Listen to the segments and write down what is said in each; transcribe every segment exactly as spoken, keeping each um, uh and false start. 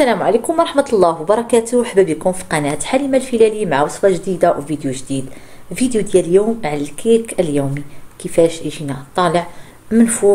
السلام عليكم ورحمة الله وبركاته. مرحبا بكم في قناة حليمة الفلالي مع وصفة جديدة وفيديو جديد. الفيديو ديال اليوم على الكيك اليومي، كيفاش يجينا طالع منفوخ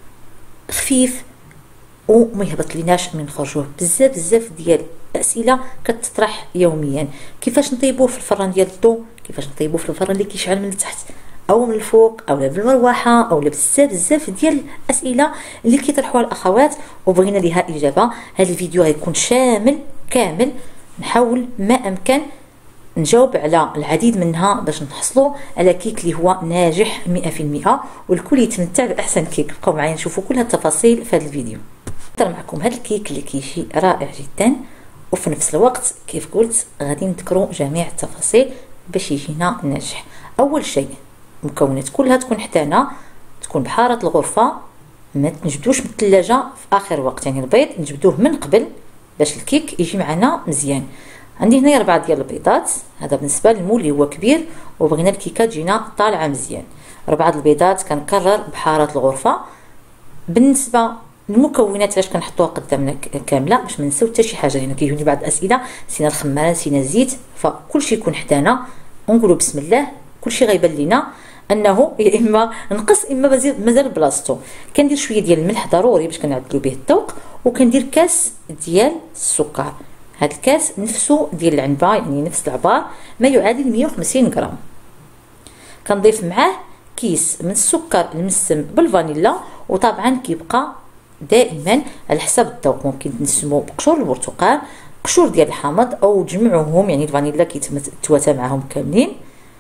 خفيف وما يهبط ليناش من خرجوه. بزاف بزاف ديال الاسئله كتطرح يوميا، كيفاش نطيبوه في الفران ديال الضو، كيفاش نطيبوه في الفران اللي كيشعل من التحت او من الفوق او بالمروحه او بزاف بزاف ديال الاسئله اللي كيطرحوها الاخوات وبغينا ليها اجابه. هذا الفيديو غيكون شامل كامل، نحاول ما امكن نجاوب على العديد منها باش نحصلوا على كيك اللي هو ناجح مئة في المئة والكل يتمتع باحسن كيك. بقاو معايا نشوفوا كل التفاصيل في هذا الفيديو. نقدر معكم هذا الكيك اللي كيجي رائع جدا، وفي نفس الوقت كيف قلت غادي نذكروا جميع التفاصيل باش يجينا ناجح. اول شيء المكونات كلها تكون حدانا، تكون بحاره الغرفه، ما تنجبدوش من الثلاجه في اخر وقت، يعني البيض نجبدوه من قبل باش الكيك يجي معنا مزيان. عندي هنا اربعه ديال البيضات، هذا بالنسبه للمول اللي هو كبير وبغينا الكيكه تجينا طالعه مزيان. اربعه البيضات كنكرر بحاره الغرفه. بالنسبه المكونات علاش كنحطوها قدامنا كامله باش ما نساو حتى شي حاجه، هنا كيجوني بعض الاسئله نسينا الخماره نسينا الزيت، فكلشي يكون حدانا ونقولوا بسم الله. كلشي غيبان لينا انه يا اما نقص اما مازال بلاصتو. كندير شويه ديال الملح ضروري باش كنعدلوا به الذوق، وكندير كاس ديال السكر. هذا الكاس نفسه ديال العنبه، يعني نفس العبار ما يعادل مئة وخمسين غرام. كنضيف معاه كيس من السكر المسم بالفانيلا، وطبعا كيبقى دائما على حسب الذوق، ممكن نسمو بقشور البرتقال، قشور ديال الحامض، او تجمعوهم يعني الفانيلا كيتواتى معاهم كاملين.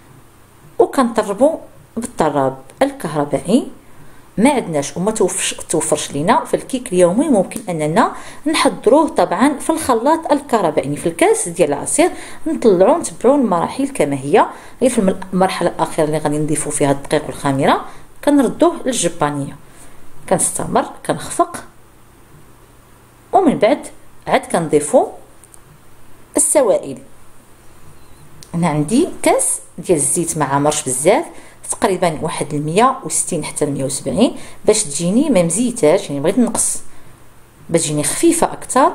وكنطربوا بالطراب الكهربائي. ما عندناش وما توفرش توفرش لينا في الكيك اليومي، ممكن اننا نحضروه طبعا في الخلاط الكهربائي، يعني في الكاس ديال العصير نطلعوا نتبعوا المراحل كما هي. غير في المرحله الاخيره اللي غادي نضيفوا فيها الدقيق والخميره كنردوه للجبانيه، كنستمر كنخفق، ومن بعد عاد كنضيفوا السوائل. انا عندي كاس ديال الزيت ما عامرش بزاف، تقريبا واحد المية وستين حتى المية وسبعين باش تجيني ما مزيتاش، يعني بغيت نقص باش تجيني خفيفه اكثر.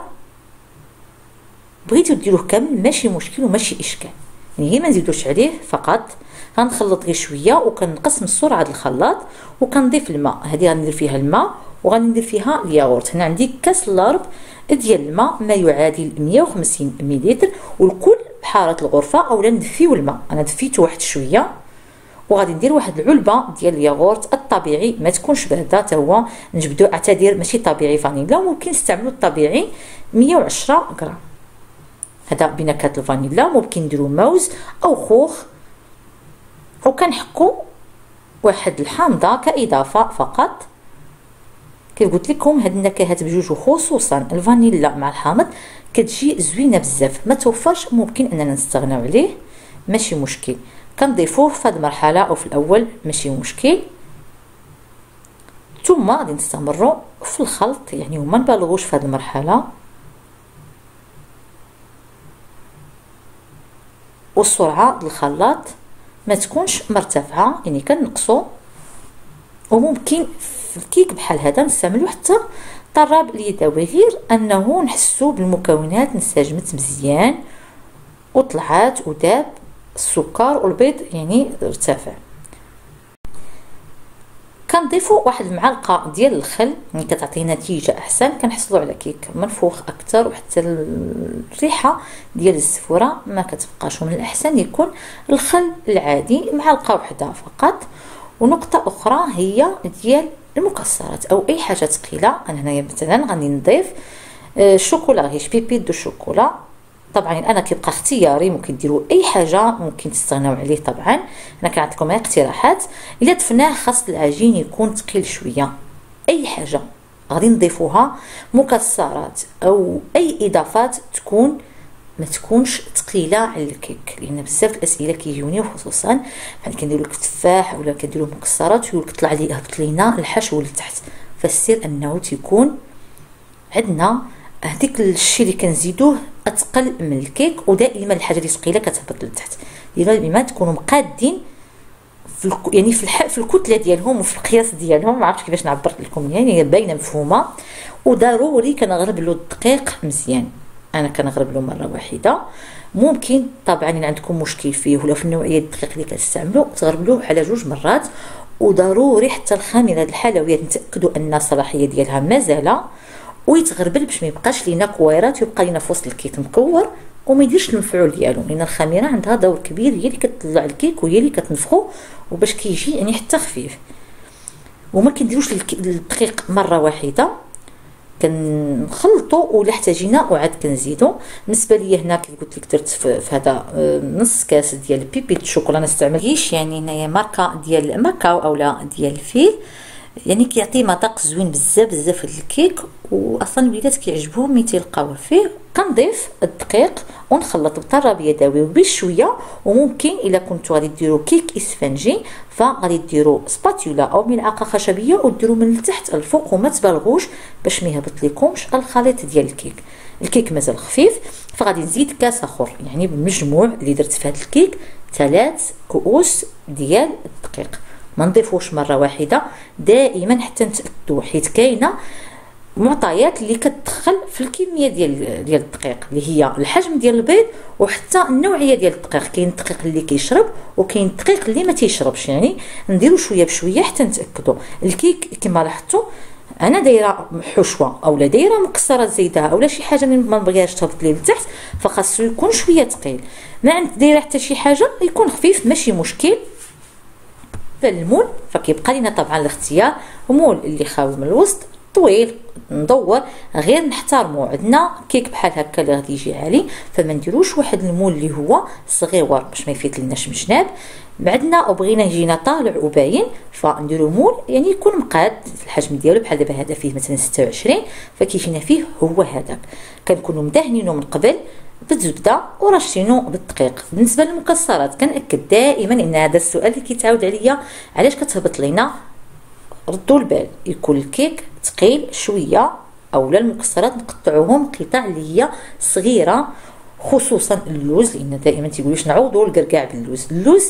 بغيتو ديروه كامل ماشي مشكل وماشي اشكال، يعني غير ما نزيدوش عليه فقط. غنخلط غير شويه وكنقص من سرعه الخلاط، وكنضيف الماء. هذه غندير فيها الماء وغادي ندير فيها الياغورت. هنا عندي كاس لارب ديال الماء ما يعادل مئة وخمسين مليلتر، والكل بحاره الغرفه اولا ندفيو الماء. انا دفيته واحد شويه، وغادي ندير واحد العلبه ديال الياغورت الطبيعي، ما تكونش بارده حتى هو نجبدو اعتذر ماشي طبيعي فانيلا، ممكن نستعملوا الطبيعي مئة وعشرة غرام. هذا بنكهه الفانيلا. ممكن نديروا موز او خوخ، وكنحكوا واحد الحامضه كاضافه فقط. كيف قلت لكم هاد النكهات بجوج، وخصوصا الفانيلا مع الحامض كتجي زوينه بزاف. ما توفرش ممكن اننا نستغناو عليه ماشي مشكل، كنضيفوه في هذه المرحله او في الاول ماشي مشكل. ثم غادي نستمروا في الخلط، يعني وما نبالغوش في هذه المرحله، والسرعه الخلاط ما تكونش مرتفعه، يعني كنقصوا. وممكن في الكيك بحال هذا نستعملوا حتى طراب اليدوي، غير انه نحسوا بالمكونات انسجمت مزيان وطلعات وداب السكر والبيض يعني ارتفع. كنضيفوا واحد المعلقه ديال الخل، يعني كتعطي نتيجه احسن، كنحصلوا على كيك منفوخ اكثر، وحتى الريحه ديال الزفوره ما كتبقاش. ومن الاحسن يكون الخل العادي معلقه واحده فقط. ونقطه اخرى هي ديال المكسرات او اي حاجه ثقيله. انا هنايا مثلا غادي نضيف الشوكولا، غير بيبيت دو شوكولا. طبعا انا كيبقى اختياري، ممكن ديروا اي حاجه، ممكن تستغناو عليه. طبعا انا كنعطيكم اقتراحات. الا دفناه خاص العجين يكون ثقيل شويه. اي حاجه غادي نضيفوها، مكسرات او اي اضافات تكون ما تكونش ثقيله على الكيك، لان بزاف الاسئله كيجوني، وخصوصا فاش كنديروا التفاح ولا كنديروا مكسرات ويقول لك طلع لي هبط لينا الحشو لتحت. فالسر انه تيكون عندنا هذيك الشيء اللي كنزيدوه اتقل من الكيك، ودائما الحاجه اللي ثقيله كتهبط لتحت. ديما بما تكونوا مقادين في الك... يعني في الح... في الكتله ديالهم وفي القياس ديالهم، ما عرفتش كيفاش نعبر لكم، يعني هي باينه مفهومه. وضروري كنغربلو الدقيق مزيان، انا كنغربلو مره واحده. ممكن طبعا ان عندكم مشكل فيه ولا في النوعيه الدقيق اللي كتستعملوا تغربلوه على جوج مرات. وضروري حتى الخميره الحلويات نتاكدوا ان الصلاحيه ديالها مازال ويتغربل باش ما يبقاش لينا كويرات ويبقى لينا في وسط الكيك مكور وما يديرش المفعول ديالو، لان الخميره عندها دور كبير، هي اللي كتطلع الكيك وهي اللي كتنفخو وباش كيجي يعني حتى خفيف. وما كنديروش الدقيق مره واحده، كنخلطوا ولا احتاجينا وعاد كنزيدوا. بالنسبه لي هنا كيف قلت لك درت في هذا نص كاس ديال بيبي الشوكولا، نستعمليش يعني هنايا ماركه ديال ماكاو اولا ديال الفيل، يعني كيعطي مذاق زوين بزاف بزاف الكيك، واصلا الوليدات كيعجبهم ملي تيلقاوه فيه. كنضيف الدقيق ونخلط بطراب يدوي وبشويه. وممكن الا كنتو غادي ديروا كيك اسفنجي فغادي ديروا سباتولا او ملعقه خشبيه وديروا من التحت الفوق وما تبالغوش باش ما يهبط لكمش الخليط ديال الكيك. الكيك مازال خفيف فغادي نزيد كاس اخر، يعني بالمجموع اللي درت في هذا الكيك ثلاث كؤوس ديال الدقيق. ما نضيفوش مره واحده دائما حتى نتاكدوا، حيت كاينه معطيات اللي كتدخل في الكميه ديال ديال الدقيق اللي هي الحجم ديال البيض وحتى النوعيه ديال الدقيق. كاين الدقيق اللي كيشرب وكاين الدقيق اللي ما تيشربش، يعني نديرو شويه بشويه حتى نتاكدوا. الكيك كما لاحظتوا انا دايره حشوه اولا دايره مكسرات زيدها اولا شي حاجه اللي ما بغياش تهبط لي لتحت، فخاصو يكون شويه ثقيل. ما عند دايره حتى شي حاجه يكون خفيف ماشي مشكل. المول فكيبقى لنا طبعا الاختيار، مول اللي خاوي من الوسط طويل ندور غير نحترموا. عندنا كيك بحال هكا اللي غادي يجي عالي فما نديروش واحد المول اللي هو صغيور باش ما يفيت لناش من جناب. بعدنا وبغينا يجينا طالع وباين فنديرو مول يعني يكون مقاد الحجم ديالو، بحال دابا هذا فيه مثلا ستة وعشرين فكيجينا فيه هو هذاك. كنكونوا مدهنينو من قبل بالزبده ورشينو بالدقيق. بالنسبه للمكسرات كنأكد دائما ان هذا السؤال اللي كيتعاود عليا، علاش كتهبط لينا؟ ردوا البال، يكون الكيك ثقيل شويه اولا المكسرات نقطعوهم قطع اللي هي صغيره، خصوصا اللوز، لان دائما تيقولوا واش نعوضوا الكركاع باللوز. اللوز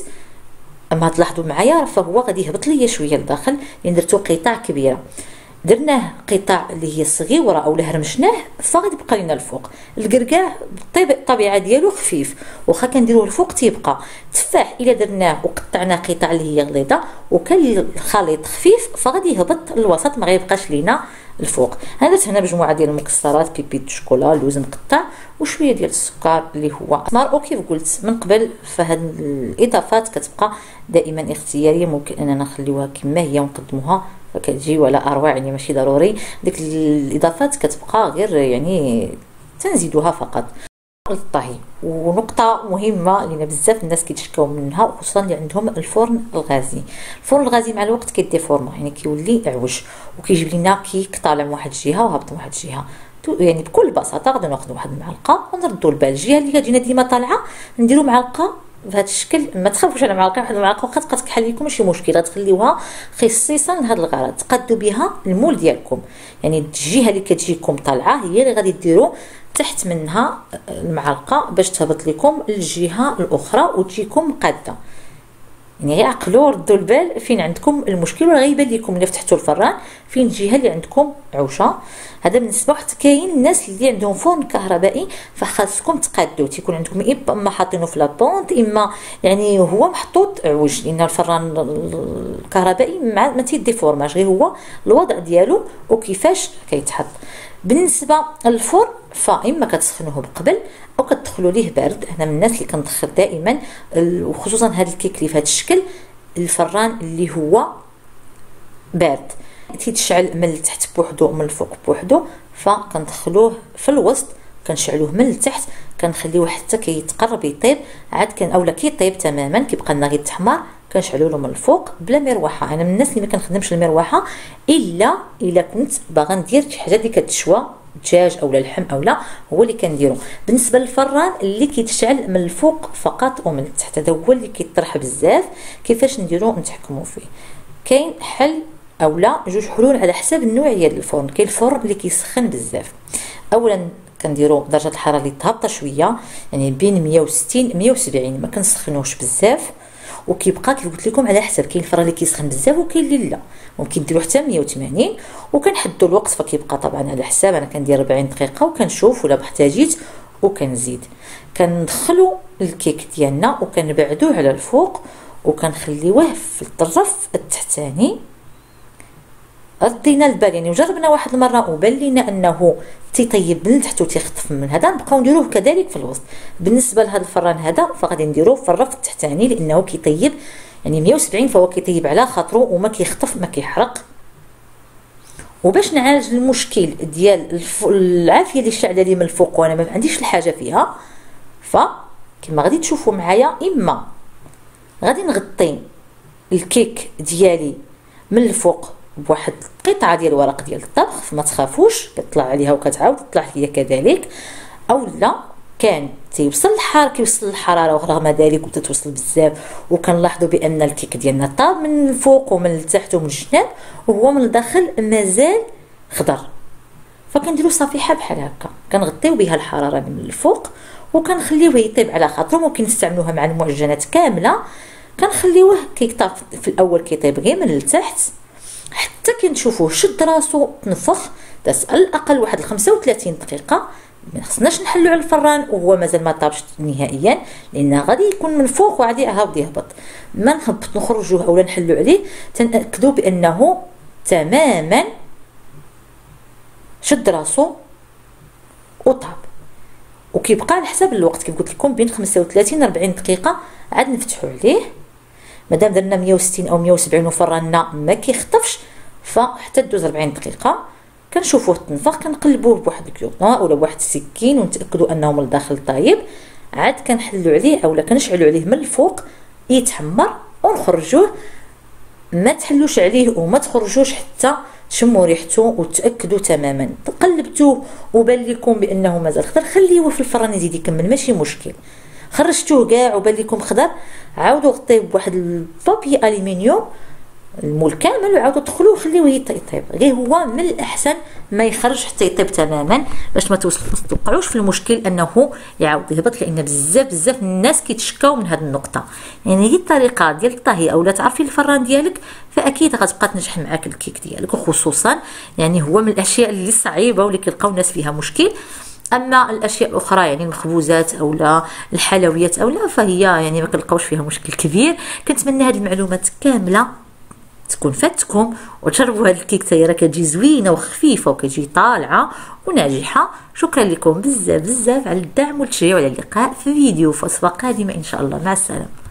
اما تلاحظوا معايا فهو غادي يهبط ليا شويه لداخل لان درتو قطع كبيره. درناه قطع اللي هي صغيره او هرمشناه فغادي يبقى لنا الفوق. الكركاع بالطبيعه ديالو خفيف واخا كنديروه الفوق تيبقى. التفاح الا درناه وقطعناه قطع اللي هي غليظه وكان الخليط خفيف فغادي يهبط الوسط ما غيبقاش لينا الفوق. انا درت هنا مجموعه ديال المكسرات، بيبي دو شوكولا، لوز مقطع وشويه ديال السكر اللي هو اسمر. وكيف قلت من قبل فهاد الاضافات كتبقى دائما اختياريه، ممكن اننا نخليوها كما هي ونقدموها فكتجي ولا اروع، يعني ماشي ضروري ديك الاضافات كتبقى غير يعني تنزيدوها فقط. الطهي ونقطه مهمه لان بزاف الناس كيتشكاو منها وخصوصا اللي عندهم الفرن الغازي. الفرن الغازي مع الوقت كيديفورما يعني كيولي اعوج وكيجيب لنا كيك طالع من واحد الجهه وهابط من واحد الجهه. يعني بكل بساطه غادي ناخذ واحد المعلقه ونردوا البال الجهه اللي كتجينا ديما طالعه نديروا معلقه بهذا الشكل. ما تخافوش على معلقه، واحد المعلقه واخا تبقى تكحل لكم ماشي مشكل، غتخليوها خصيصا لهذا الغرض. تقادوا بها المول ديالكم، يعني الجهه اللي كتجيكم طالعه هي اللي غادي ديروا تحت منها المعلقه باش تهبط لكم الجهه الاخرى وتجيكم مقاده. يعني غير عقلوا ردوا البال فين عندكم المشكل، ولا غيبان لكم الا فتحتوا الفران فين الجهه اللي عندكم عوشه. هذا بالنسبه حتى كاين الناس اللي عندهم فرن كهربائي فخاصكم تقادوا، تيكون عندكم اما حاطينه في لابونط اما يعني هو محطوط عوج، لان الفران الكهربائي ما تيديفورماش، غير هو الوضع ديالو وكيفاش كيتحط. بالنسبه للفرن فاما كتسخنوه بقبل او كتدخلوا ليه بارد. انا من الناس اللي كندخل دائما وخصوصا هذا الكيك اللي في هذا الشكل الفران اللي هو بارد، تيتشعل من التحت بوحدو ومن الفوق بوحدو، فكندخلوه في الوسط كنشعلوه من التحت كنخليوه حتى كيتقرب يطيب، عاد كان اولا كيطيب تماما كيبقى لنا غير التحمر كنشعلوا له من الفوق بلا مروحه. انا من الناس اللي ما كنخدمش المروحه الا الا كنت باغا ندير شي حاجه اللي كتشوى دجاج اولا اللحم اولا هو اللي كنديرو. بالنسبه للفران اللي كيتشعل من الفوق فقط ومن التحت هذا هو اللي كيطرح بزاف. كيفاش نديرو نتحكموا فيه؟ كاين حل اولا جوج حلول على حسب النوعيه ديال الفرن. كاين الفرن اللي كيسخن بزاف، اولا كنديروا درجه الحراره اللي تهبط شويه يعني بين مية وستين مية وسبعين، ما كنسخنوش بزاف. وكيبقى كيف قلت لكم على حسب، كاين الفران اللي كيسخن بزاف وكاين اللي لا، ممكن ديروا حتى مية وثمانين وكنحدوا الوقت، فكيبقى طبعا على حساب. انا كندير أربعين دقيقه وكنشوف ولا احتاجيت وكنزيد. كندخلوا الكيك ديالنا وكنبعدوه على الفوق وكنخليوه في الطرف التحتاني. ردينا البال يعني وجربنا واحد المره وبان لينا انه تيطيب من التحت وتيخطف من هذا، نبقاو نديروه كذلك في الوسط. بالنسبه لهذا الفران هذا فغادي نديروه في الرف التحتاني لانه كيطيب يعني مية وسبعين، فهو كيطيب على خاطرو وما كيخطف ما كيحرق. وباش نعالج المشكل ديال الف... العافيه اللي شاعله لي من الفوق وانا ما عنديش الحاجه فيها، فكما غادي تشوفوا معايا اما غادي نغطي الكيك ديالي من الفوق بواحد قطعه ديال الورق ديال الطبخ، ما تخافوش كتطلع عليها وكتعاود تطلع هي كذلك، او لا كان تيوصل الحار كيوصل الحراره ورغم ذلك وتتوصل بزاف وكنلاحظوا بان الكيك ديالنا طاب من الفوق ومن التحت ومن الجناب وهو من الداخل مازال خضر، فكنديروا صفيحه بحال هكا كنغطيو بها الحراره من الفوق وكنخليوه يطيب على خاطرو. ممكن نستعملوها مع المعجنات كامله، كنخليوه كيطاب في الاول كيطيب غير من التحت حتى كنشوفوه شد راسو تنفخ، داز على الاقل واحد خمسة وثلاثين دقيقه. ما خصناش نحلو على الفران وهو مازال ما طابش نهائيا لان غادي يكون من فوق وغادي يعاود يهبط. ما نهبط نخرجوه اولا نحلو عليه تنأكدوا بانه تماما شد راسو وطاب، وكيبقى على حساب الوقت كيف قلت لكم بين خمسة وثلاثين أربعين دقيقه عاد نفتحوا عليه. مادام درنا مية وستين او مية وسبعين وفراننا ما كيخطفش فحتى دوز أربعين دقيقه كنشوفوه تنفخ، كنقلبوه بواحد الكيوطون ولا بواحد السكين ونتاكدوا انه من الداخل طايب، عاد كنحلوا عليه اولا كنشعلوا عليه من الفوق يتحمر ونخرجوه. ما تحلوش عليه وما تخرجوش حتى تشموا ريحته وتاكدوا تماما قلبتوه وبان لكم بانه مازال خضر، خليوه في الفران يزيد يكمل ماشي مشكل. خرجتوه كاع وبان لكم خضر عاودوا غطيه بواحد البابي الومنيوم المول كامل وعاودوا دخلوه خليوه يطيب. غير هو من الاحسن ما يخرج حتى يطيب تماما باش ما توقعوش في المشكل انه يعاود يهبط، لان بزاف بزاف الناس كيتشكاو من هذه النقطه. يعني هي الطريقه ديال الطهي اولا تعرفي الفران ديالك فاكيد غتبقى تنجح معاك الكيك ديالك، وخصوصا يعني هو من الاشياء اللي صعيبه واللي كيلقاو الناس فيها مشكل. اما الاشياء الاخرى يعني المخبوزات او لا الحلويات او لا فهي يعني ما كنلقاوش فيها مشكل كبير. كنتمنى هذه المعلومات كامله تكون فاتكم وتجربوا هذا الكيك حتى راه كتجي زوينه وخفيفه وكتجي طالعه وناجحه. شكرا لكم بزاف بزاف على الدعم والتشجيع وعلى اللقاء في فيديو في وصفه قادمه ان شاء الله. مع السلامه.